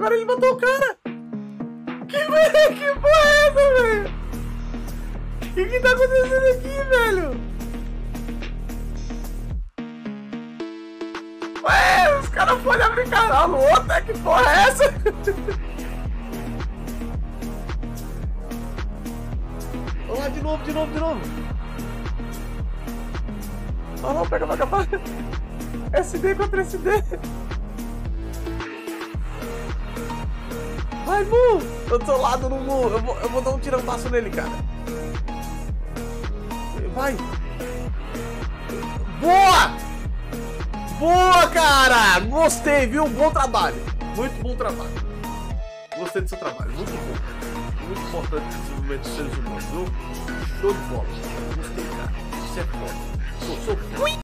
Agora ele matou o cara. Que porra é essa, velho? O que tá acontecendo aqui, velho? Ué, os caras foram abrir canal no outro, que porra é essa? Vamos lá, de novo. Oh, não, pega, SD contra SD. Vai, Mu! Eu tô lado no Mu. Eu vou dar um tirambaço nele, cara. Vai! Boa! Boa, cara! Gostei, viu? Bom trabalho. Muito bom trabalho. Gostei do seu trabalho. Muito bom. Muito importante o desenvolvimento dos seres humanos, viu? Show de bola. Gostei, cara. Isso é foda. Sou foda.